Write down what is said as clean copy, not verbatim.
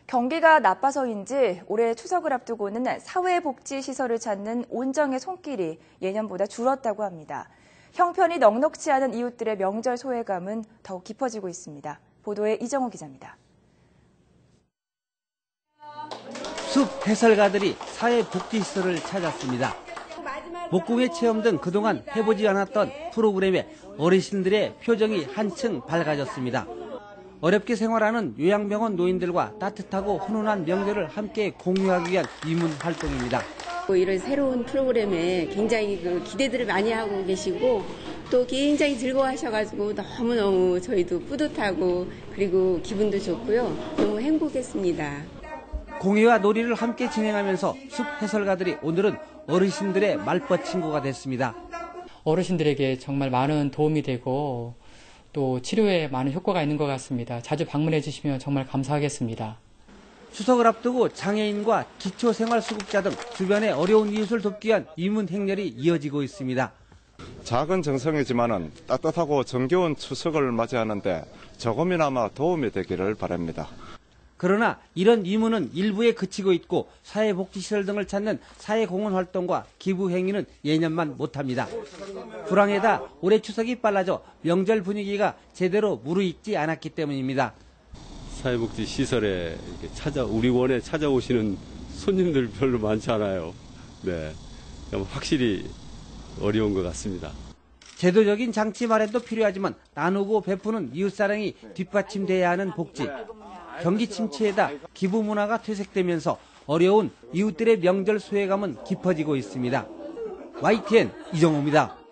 경기가 나빠서인지 올해 추석을 앞두고는 사회복지시설을 찾는 온정의 손길이 예년보다 줄었다고 합니다. 형편이 넉넉지 않은 이웃들의 명절 소외감은 더욱 깊어지고 있습니다. 보도에 이정호 기자입니다. 숲 해설가들이 사회복지시설을 찾았습니다. 목공의 체험 등 그동안 해보지 않았던 프로그램에 어르신들의 표정이 한층 밝아졌습니다. 어렵게 생활하는 요양병원 노인들과 따뜻하고 훈훈한 명절을 함께 공유하기 위한 이문 활동입니다. 이런 새로운 프로그램에 굉장히 기대들을 많이 하고 계시고 또 굉장히 즐거워하셔가지고 너무너무 저희도 뿌듯하고 그리고 기분도 좋고요. 너무 행복했습니다. 공예와 놀이를 함께 진행하면서 숲 해설가들이 오늘은 어르신들의 말벗 친구가 됐습니다. 어르신들에게 정말 많은 도움이 되고 또 치료에 많은 효과가 있는 것 같습니다. 자주 방문해 주시면 정말 감사하겠습니다. 추석을 앞두고 장애인과 기초생활수급자 등 주변의 어려운 이웃을 돕기 위한 이문 행렬이 이어지고 있습니다. 작은 정성이지만은 따뜻하고 정겨운 추석을 맞이하는데 조금이나마 도움이 되기를 바랍니다. 그러나 이런 이문은 일부에 그치고 있고 사회복지시설 등을 찾는 사회공헌 활동과 기부 행위는 예년만 못합니다. 불황에다 올해 추석이 빨라져 명절 분위기가 제대로 무르익지 않았기 때문입니다. 사회복지시설에 우리 원에 찾아오시는 손님들 별로 많지 않아요. 네, 확실히 어려운 것 같습니다. 제도적인 장치 마련도 필요하지만 나누고 베푸는 이웃사랑이 뒷받침돼야 하는 복지. 경기 침체에다 기부 문화가 퇴색되면서 어려운 이웃들의 명절 소외감은 깊어지고 있습니다. YTN 이정호입니다.